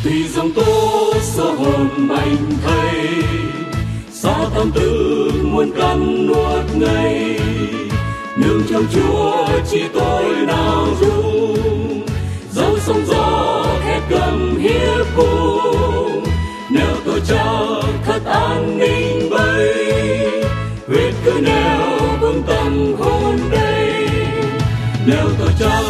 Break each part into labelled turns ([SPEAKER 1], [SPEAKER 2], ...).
[SPEAKER 1] Vì dòng tố số hồn mạnh thầy, xa tâm tư muốn cắn nuốt ngây. Nương trong Chúa chỉ tôi nào dung, dẫu sóng gió thét gầm hiếp cùng. Nếu tôi chắc thật an ninh bay, huyết cứ neo vững tâm hồn đây. Nếu tôi chắc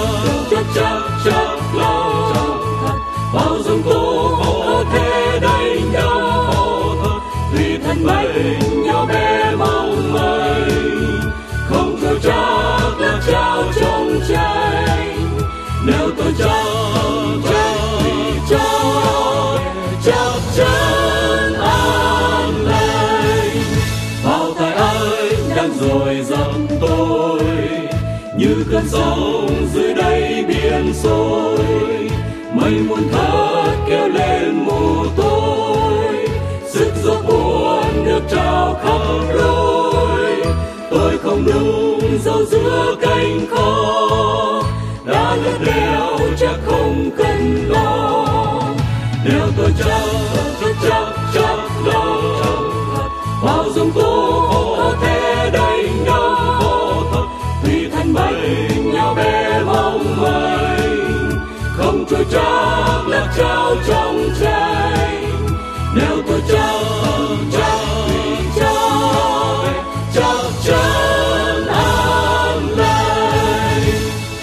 [SPEAKER 1] lòng bao dung tố có thể đánh nhau. Vì thân mình nhỏ bé mong manh, không tôi chắc là trao trong tranh. Nếu tôi chắc chắn an lành. Bao tai ái đang dội dập tôi, như cơn sóng dưới đáy biển sôi. Mây muôn thớt kéo lên mù tôi, sức gió buồn được trao khắp lối. Tôi không đúng dẫu giữa cánh khó, đã lướt đèo chắc không cần lo. Nếu tôi chắc lòng bao dung tố có thể đánh nhau. Vì thân mình nhỏ bé mong manh, không trôi chắc là trao trong tranh. Nếu tôi chắc chắn an lành.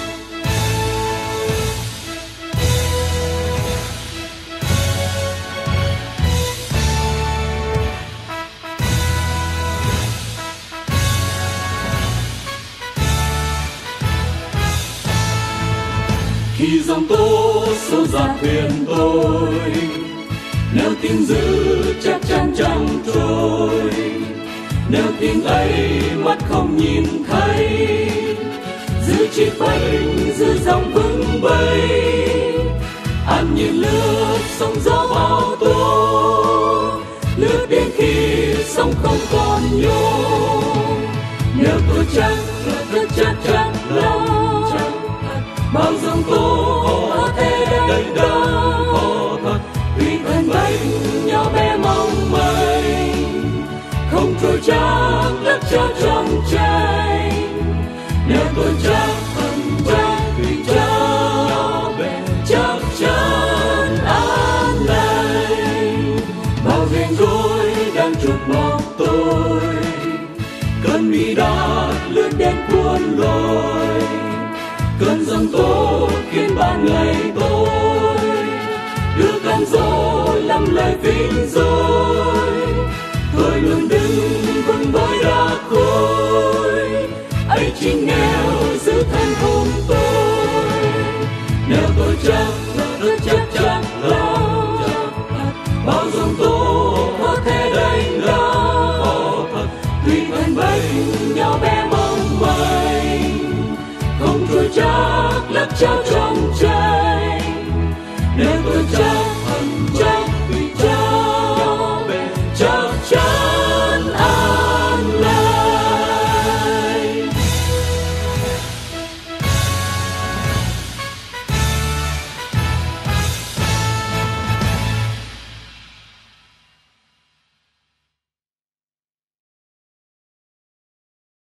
[SPEAKER 1] Khi dòng tố xô dạt thuyền tôi, nếu tiếng dữ chắc chắn chẳng trôi. Nếu tiếng ấy mắt không nhìn thấy, giữ chiếc phanh giữ dòng vững bay. An nhiên lướt sóng gió bao tố, lướt đến khi sóng không còn nhô. Nếu tôi chắc lòng bao dòng tố có thể đánh đau. Vì thân mình nhỏ bé mong manh, không trôi chắc lắc trao trong tranh. Nếu tôi chắc chắn an lành. Bao rèn rối đang trút bọc tôi, cơn mi đã lướt đến cuốn lối. Cơn giông tố khiến ban ngày tôi đưa cơn gió lắm lời vinh dối. Tôi luôn đứng vững với đá khối, ấy chính nghèo giữ thân hồn tôi. Nếu tôi chắc